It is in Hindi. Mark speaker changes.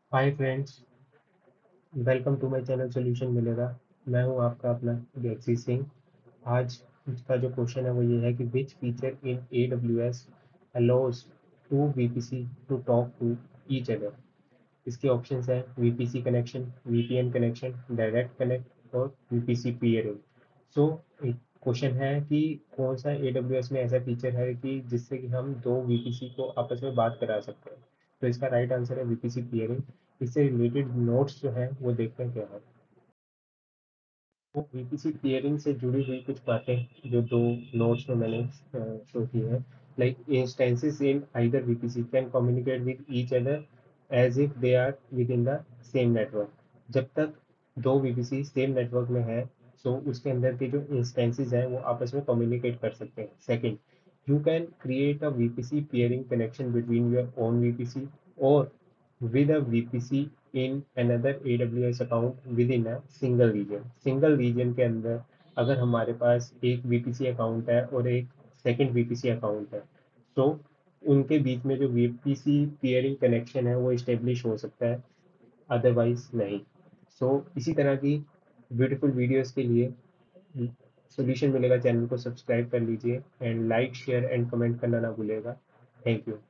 Speaker 1: Hi friends, welcome to my channel solution मिलेगा। मैं हूं आपका अपना गैक्सी सिंह। आज का जो क्वेश्चन है वो ये है कि which feature in AWS allows to VPC to talk to each other. इसके ऑप्शंस हैं VPC connection, VPN connection, direct connect और VPC peering। सो क्वेश्चन है कि कौन सा AWS में ऐसा फीचर है कि जिससे कि हम दो VPC को आपस में बात करा सकते हैं। तो इसका राइट आंसर है VPC peering। इससे रिलेटेड नोट्स जो है वो देखते हैं क्या है। वो VPC peering से जुड़ी हुई कुछ बातें जो दो नोट्स में मैंने शो की है। Like instances in either VPC can communicate with each other as if they are within the same network. जब तक दो VPC सेम नेटवर्क में है, सो उसके अंदर के जो इंस्टेंसेस हैं वो आपस में कम्युनिकेट कर सकते हैं। Second, you can create a VPC peering connection between your own VPC or with a VPC in another AWS account within a single region। Single region के अंदर अगर हमारे पास एक VPC अकाउंट है और एक सेकंड VPC अकाउंट है, तो उनके बीच में जो VPC peering कनेक्शन है वो इस्टेब्लिश हो सकता है, अदरवाइज नहीं। इसी तरह की ब्यूटीफुल वीडियोस के लिए सॉल्यूशन मिलेगा चैनल को सब्सक्राइब कर लीजिए and like share and comment करना ना भूलेगा। Thank you.